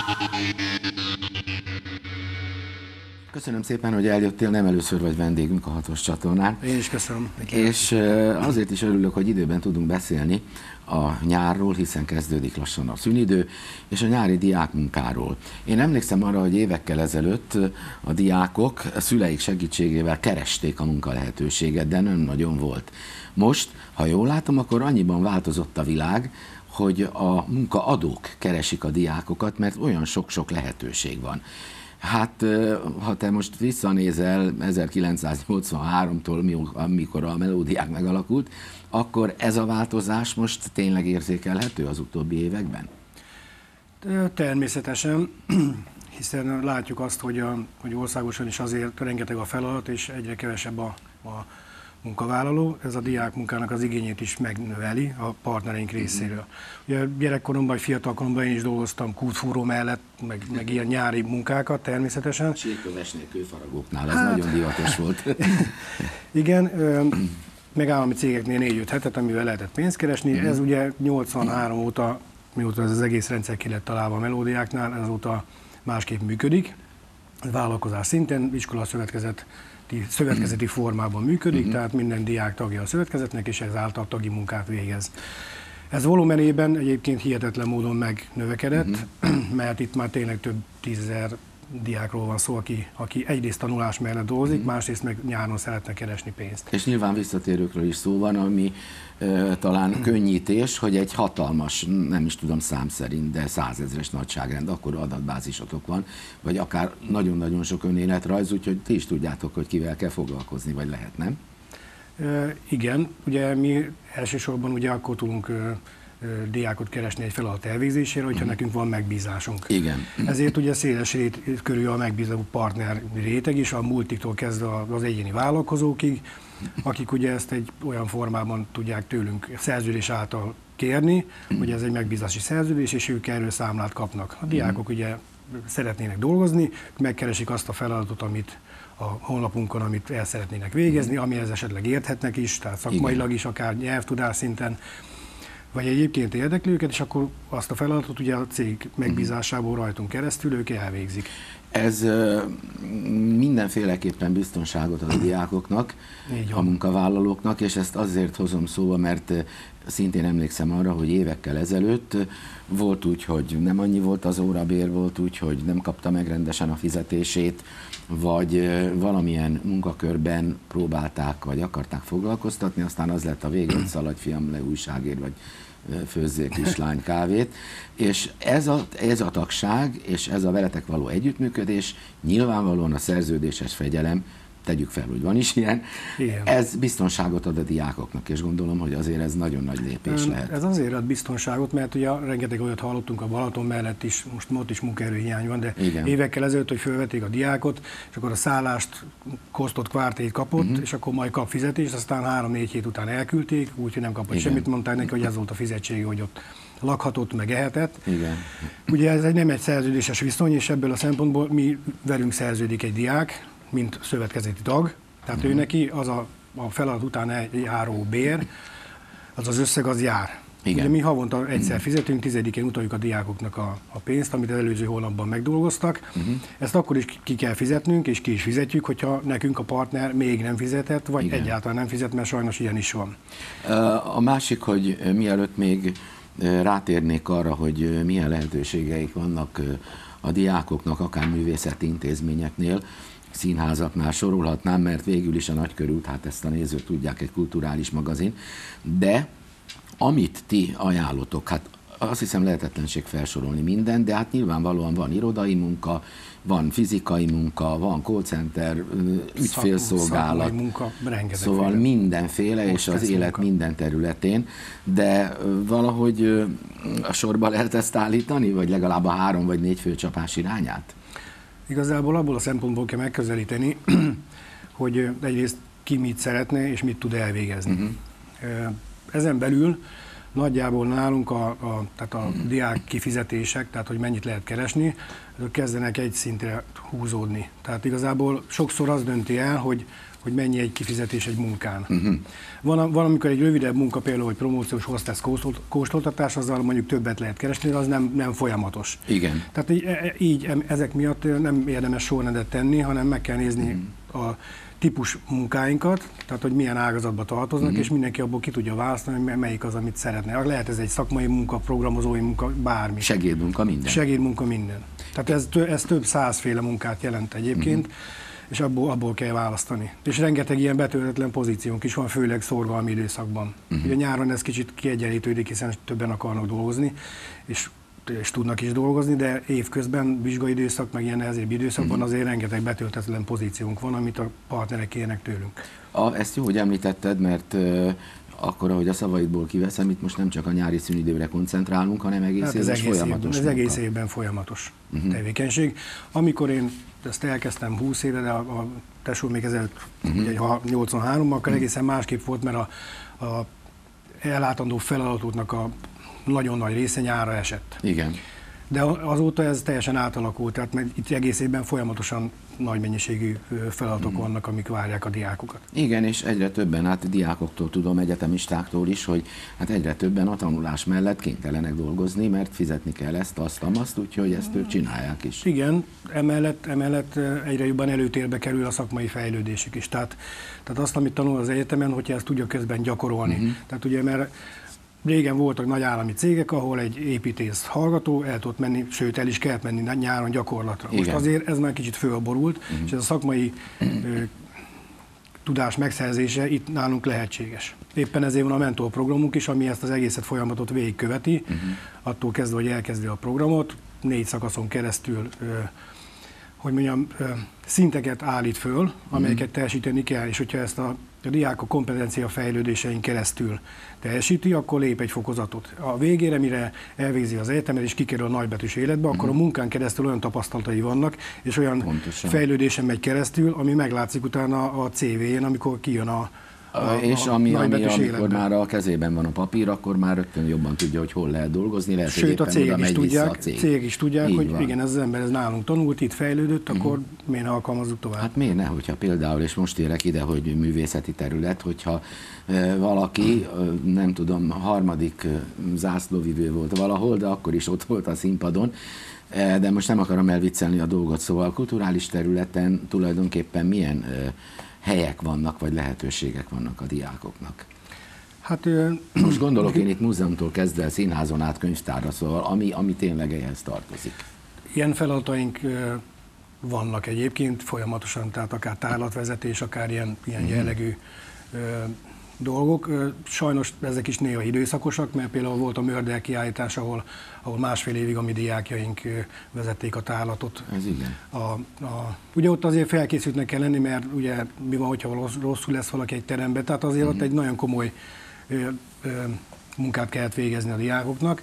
Köszönöm szépen, hogy eljöttél, nem először vagy vendégünk a 6-os csatornán. Én is köszönöm. És azért is örülök, hogy időben tudunk beszélni a nyárról, hiszen kezdődik lassan a szünidő, és a nyári diákmunkáról. Én emlékszem arra, hogy évekkel ezelőtt a diákok a szüleik segítségével keresték a munka lehetőséget, de nem nagyon volt. Most, ha jól látom, akkor annyiban változott a világ, hogy a munkaadók keresik a diákokat, mert olyan sok-sok lehetőség van. Hát, ha te most visszanézel 1983-tól, amikor a melódiák megalakult, akkor ez a változás most tényleg érzékelhető az utóbbi években? Természetesen, hiszen látjuk azt, hogy országosan is azért rengeteg a feladat, és egyre kevesebb a munkavállaló. Ez a diákmunkának az igényét is megnöveli a partnereink részéről. Ugye gyerekkoromban, vagy fiatalkoromban én is dolgoztam kútfúró mellett, meg ilyen nyári munkákat természetesen. Sírkövesnél, kőfaragóknál, ez nagyon divatos volt. Igen, meg állami cégeknél 4-5 hetet, amivel lehetett pénzt keresni. Ez ugye 83 óta, mióta ez az egész rendszer ki lett találva a melódiáknál, azóta másképp működik. Vállalkozás szinten, iskola szövetkezeti formában működik, tehát minden diák tagja a szövetkezetnek, és ezáltal tagi munkát végez. Ez volumenében egyébként hihetetlen módon megnövekedett, mert itt már tényleg több tízezer diákról van szó, aki egyrészt tanulás mellett dolgozik, másrészt meg nyáron szeretne keresni pénzt. És nyilván visszatérőkről is szó van, ami talán könnyítés, hogy egy hatalmas, nem is tudom szám szerint, de 100 000-es nagyságrend, akkor adatbázisotok van, vagy akár nagyon-nagyon sok önéletrajz, úgyhogy ti is tudjátok, hogy kivel kell foglalkozni, vagy lehet, nem? Igen, ugye mi elsősorban ugye akkor tudunk diákot keresni egy feladat elvégzésére, hogyha nekünk van megbízásunk. Igen. Ezért ugye széles körül a megbízó partner réteg is, a multiktól kezdve az egyéni vállalkozókig, akik ugye ezt egy olyan formában tudják tőlünk szerződés által kérni, hogy ez egy megbízási szerződés, és ők erről számlát kapnak. A diákok ugye szeretnének dolgozni, megkeresik azt a feladatot, amit a honlapunkon, amit el szeretnének végezni, amihez esetleg érthetnek is, tehát szakmailag is, akár nyelvtudás szinten, vagy egyébként érdekli őket, és akkor azt a feladatot ugye a cég megbízásából rajtunk keresztül ők elvégzik. Ez mindenféleképpen biztonságot ad a diákoknak, a munkavállalóknak, és ezt azért hozom szóba, mert szintén emlékszem arra, hogy évekkel ezelőtt volt úgy, hogy nem annyi volt az órabér, volt úgy, hogy nem kapta meg rendesen a fizetését, vagy valamilyen munkakörben próbálták, vagy akarták foglalkoztatni, aztán az lett a vége, hogy szaladj fiam le újságért, vagy főzzél kislány kávét. És ez a tagság, és ez a veletek való együttműködés, nyilvánvalóan a szerződéses fegyelem, tegyük fel, hogy van is ilyen, igen. Ez biztonságot ad a diákoknak, és gondolom, hogy azért ez nagyon nagy lépés lehet. Ez azért ad biztonságot, mert ugye rengeteg olyat hallottunk a Balaton mellett is, most ott is munkaerőhiány van, de igen. Évekkel ezelőtt, hogy fölvették a diákot, és akkor a szállást kosztott kvártét kapott, és akkor majd kap fizetést, aztán 3-4 hét után elküldték, úgyhogy nem kapott semmit, mondták neki, hogy ez volt a fizetség, hogy ott lakhatott, meg ehetett. Igen. Ugye ez nem egy szerződéses viszony, és ebből a szempontból mi velünk szerződik egy diák, mint szövetkezeti tag, tehát ő neki az a feladat után járó bér, az összeg az jár. Igen. Ugye mi havonta egyszer fizetünk, 10-én utaljuk a diákoknak a pénzt, amit az előző hónapban megdolgoztak. Ezt akkor is ki kell fizetnünk, és ki is fizetjük, hogyha nekünk a partner még nem fizetett, vagy igen. Egyáltalán nem fizet, mert sajnos ilyen is van. A másik, hogy mielőtt még rátérnék arra, hogy milyen lehetőségeik vannak a diákoknak, akár művészeti intézményeknél, színházaknál sorolhatnám, mert végül is a Nagykörút, hát ezt a nézők tudják, egy kulturális magazin, de amit ti ajánlotok, hát azt hiszem lehetetlenség felsorolni minden, de hát nyilvánvalóan van irodai munka, van fizikai munka, van call center, ügyfélszolgálat, munka, szóval mindenféle, és az élet minden területén, de valahogy a sorba lehet ezt állítani, vagy legalább a 3 vagy 4 főcsapás irányát? Igazából abból a szempontból kell megközelíteni, hogy egyrészt ki mit szeretne és mit tud elvégezni. Ezen belül nagyjából nálunk tehát a diák kifizetések, tehát hogy mennyit lehet keresni, azok kezdenek egy szintre húzódni. Tehát igazából sokszor az dönti el, hogy hogy mennyi egy kifizetés egy munkán. Van, amikor egy rövidebb munka, például hogy promóciós hostess kóstoltatás, azzal mondjuk többet lehet keresni, de az nem folyamatos. Igen. Tehát így ezek miatt nem érdemes sorrendet tenni, hanem meg kell nézni a típus munkáinkat, tehát hogy milyen ágazatba tartoznak, és mindenki abból ki tudja választani, hogy melyik az, amit szeretne. Lehet ez egy szakmai munka, programozói munka, bármi. Segédmunka, minden. Segédmunka, minden. Tehát ez több százféle munkát jelent egyébként, és abból kell választani. És rengeteg ilyen betöltetlen pozíciónk is van, főleg szorgalmi időszakban. Ugye nyáron ez kicsit kiegyenlítődik, hiszen többen akarnak dolgozni, és tudnak is dolgozni, de évközben, vizsgai időszak, meg ilyen nehezébb időszakban azért rengeteg betöltetlen pozíciónk van, amit a partnerek kérnek tőlünk. Ezt jó, hogy említetted, mert akkor, ahogy a szavaidból kiveszem, itt most nem csak a nyári szünidőre koncentrálunk, hanem egész évben folyamatos. Ez egész évben folyamatos tevékenység. Amikor én ezt elkezdtem 20 éve, de a tesó még ezelőtt, 83-ban, akkor egészen másképp volt, mert a ellátandó feladatoknak a nagyon nagy része nyárra esett. Igen. De azóta ez teljesen átalakult, tehát itt egész évben folyamatosan nagy mennyiségű feladatok vannak, amik várják a diákokat. Igen, és egyre többen, hát diákoktól tudom, egyetemistáktól is, hogy hát egyre többen a tanulás mellett kénytelenek dolgozni, mert fizetni kell ezt, azt, úgyhogy ezt ők csinálják is. Igen, emellett egyre jobban előtérbe kerül a szakmai fejlődésük is. Tehát azt, amit tanul az egyetemen, hogyha ezt tudja közben gyakorolni. Tehát ugye, mert régen voltak nagy állami cégek, ahol egy építész hallgató el tudott menni, sőt el is kellett menni nyáron gyakorlatra. Most azért ez már kicsit fölborult, és ez a szakmai tudás megszerzése itt nálunk lehetséges. Éppen ezért van a mentorprogramunk is, ami ezt az egészet folyamatot végigköveti, attól kezdve, hogy elkezdi a programot, 4 szakaszon keresztül hogy mondjam, szinteket állít föl, amelyeket teljesíteni kell, és hogyha ezt a diákok kompetencia fejlődésein keresztül teljesíti, akkor lép egy fokozatot. A végére, mire elvégzi az egyetemet és kikerül a nagybetűs életbe, akkor a munkán keresztül olyan tapasztalatai vannak, és olyan fejlődésen megy keresztül, ami meglátszik utána a CV-jén, amikor kijön és amikor már a kezében van a papír, akkor már rögtön jobban tudja, hogy hol lehet dolgozni. Lehet, sőt, a cégek is tudják, hogy igen, ez az ember ez nálunk tanult, itt fejlődött, akkor miért ne alkalmazzuk tovább? Hát miért ne, hogyha például, és most érek ide, hogy művészeti terület, hogyha valaki, nem tudom, 3. zászlóvivő volt valahol, de akkor is ott volt a színpadon, de most nem akarom elviccelni a dolgot, szóval a kulturális területen tulajdonképpen milyen helyek vannak, vagy lehetőségek vannak a diákoknak? Hát, most gondolok én itt múzeumtól kezdve színházon át könyvtárra, szóval ami tényleg ehhez tartozik. Ilyen feladataink vannak egyébként folyamatosan, tehát akár tárlatvezetés, akár ilyen jellegű dolgok. Sajnos ezek is néha időszakosak, mert például volt a Mördel kiállítás, ahol 1,5 évig a mi diákjaink vezették a tárlatot. Ez igen. Ugye ott azért felkészültnek kell lenni, mert ugye mi van, hogyha rosszul lesz valaki egy teremben, tehát azért ott egy nagyon komoly munkát kellett végezni a diákoknak.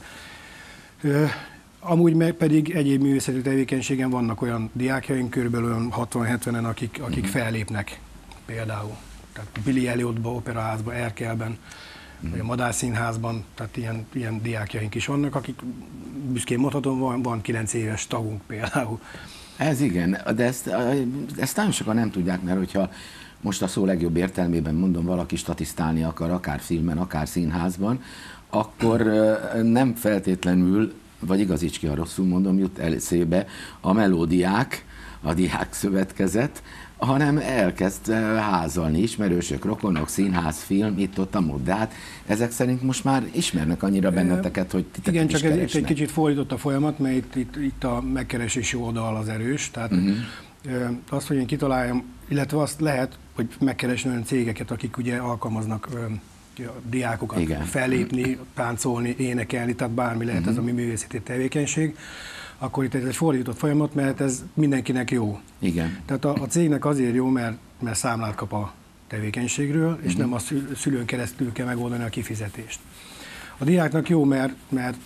Amúgy pedig egyéb művészeti tevékenységen vannak olyan diákjaink, körülbelül 60-70-en, akik fellépnek például. Tehát Billy Elliotba, Operaházba, Erkelben, vagy a Madárszínházban, tehát ilyen diákjaink is vannak, akik büszkén mondhatom, van 9 éves tagunk például. Ez igen, de ezt nagyon sokan nem tudják, mert hogyha most a szó legjobb értelmében mondom, valaki statisztálni akar, akár filmen, akár színházban, akkor nem feltétlenül, vagy igazíts ki, ha rosszul mondom, jut eszébe a melódiák, a diák szövetkezet, hanem elkezd házalni, ismerősök, rokonok, színház, film, itt-ott, amúgy. De hát ezek szerint most már ismernek annyira benneteket, hogy titeket igen, is csak keresnek. ez egy kicsit fordított a folyamat, mert itt a megkeresési oldal az erős. Tehát azt, hogy én kitaláljam, illetve azt lehet, hogy megkeresni olyan cégeket, akik ugye alkalmaznak diákokat fellépni, táncolni, énekelni, tehát bármi lehet ez a mi művészeti tevékenység, akkor itt ez egy fordított folyamat, mert ez mindenkinek jó. Igen. Tehát a cégnek azért jó, mert számlát kap a tevékenységről, és nem a szülőn keresztül kell megoldani a kifizetést. A diáknak jó, mert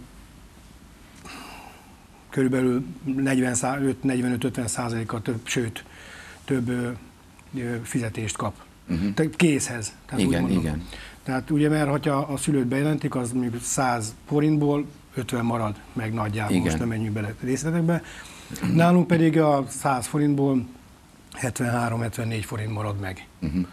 körülbelül 45-50%-kal több, sőt, több fizetést kap. Készhez. Tehát igen. Tehát ugye, mert ha a szülőt bejelentik, az mondjuk 100 forintból 50 marad meg nagyjából, most nem menjünk bele részletekbe. Nálunk pedig a 100 forintból 73-74 forint marad meg.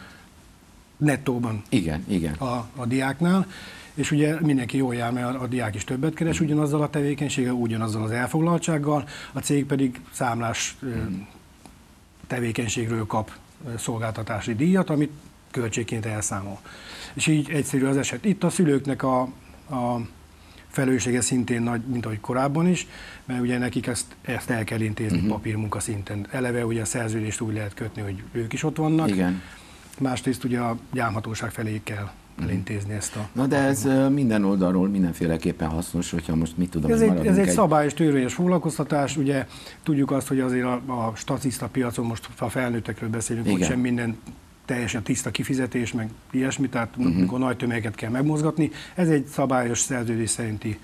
Nettóban. Igen. A diáknál. És ugye mindenki jól jár, mert a diák is többet keres ugyanazzal a tevékenységgel, ugyanazzal az elfoglaltsággal, a cég pedig számlás tevékenységről kap szolgáltatási díjat, amit költségként elszámol. És így egyszerű az eset. Itt a szülőknek a felelőssége szintén nagy, mint ahogy korábban is, mert ugye nekik ezt el kell intézni papírmunka szinten. Eleve ugye a szerződést úgy lehet kötni, hogy ők is ott vannak. Igen. Másrészt ugye a gyámhatóság felé kell elintézni ezt a... Na de ez minden oldalról mindenféleképpen hasznos, hogyha most mit tudom, ez egy szabályos, törvényes foglalkoztatás, ugye tudjuk azt, hogy azért a statiszta piacon, most a felnőttekről beszélünk, hogy sem minden teljesen tiszta kifizetés, meg ilyesmi, tehát amikor nagy tömegeket kell megmozgatni. Ez egy szabályos szerződés szerinti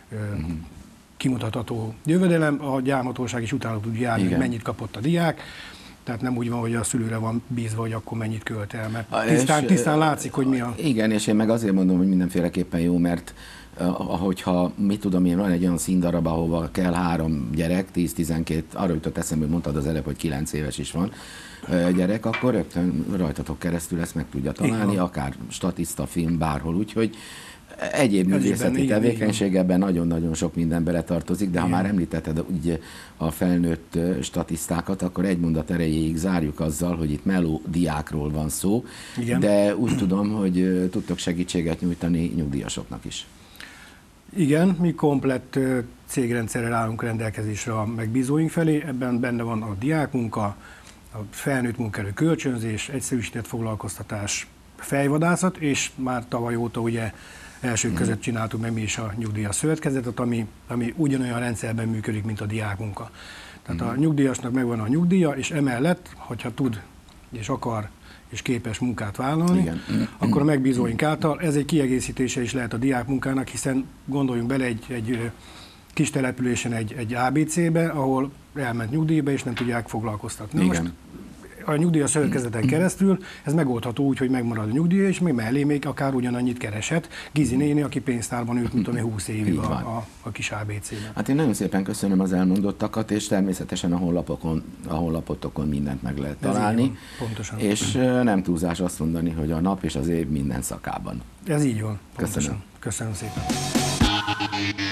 kimutatható jövedelem, a gyámhatóság is utána tud járni, hogy mennyit kapott a diák. Tehát nem úgy van, hogy a szülőre van bízva, hogy akkor mennyit költ el, mert tisztán látszik, hogy mi a... Igen, és én meg azért mondom, hogy mindenféleképpen jó, mert hogyha, mit tudom én, van egy olyan színdarab, ahova kell 3 gyerek, 10-12, arra jutott eszembe, hogy mondtad az előbb, hogy 9 éves is van gyerek, akkor rögtön rajtatok keresztül ezt meg tudja találni, akár statiszta, film, bárhol, úgyhogy egyéb művészeti tevékenységben nagyon-nagyon sok minden beletartozik, de ha már említetted úgy a felnőtt statisztákat, akkor egy mondat erejéig zárjuk azzal, hogy itt melódiákról van szó, de úgy tudom, hogy tudtok segítséget nyújtani nyugdíjasoknak is. Igen, mi komplett cégrendszerrel állunk rendelkezésre a megbízóink felé, ebben benne van a diákmunka, a felnőtt munkaerő kölcsönzés, egyszerűsített foglalkoztatás, fejvadászat, és már tavaly óta ugye elsők között csináltuk meg mi is a nyugdíjas szövetkezetet, ami ugyanolyan rendszerben működik, mint a diákmunka. Tehát a nyugdíjasnak megvan a nyugdíja, és emellett, hogyha tud és akar és képes munkát vállalni, akkor a megbízóink által ez egy kiegészítése is lehet a diákmunkának, hiszen gondoljunk bele egy kis településen egy ABC-be, ahol elment nyugdíjba, és nem tudják foglalkoztatni. Most a nyugdíjas szövetkezeten keresztül ez megoldható úgy, hogy megmarad a nyugdíja, és még mellé még akár ugyanannyit kereshet. Gizi néni, aki pénztárban ült, mint 20 évig a kis ABC-ben. Hát én nagyon szépen köszönöm az elmondottakat, és természetesen a honlapotokon mindent meg lehet találni. Van, pontosan. És nem túlzás azt mondani, hogy a nap és az év minden szakában. Ez így van. Pontosan. Köszönöm szépen.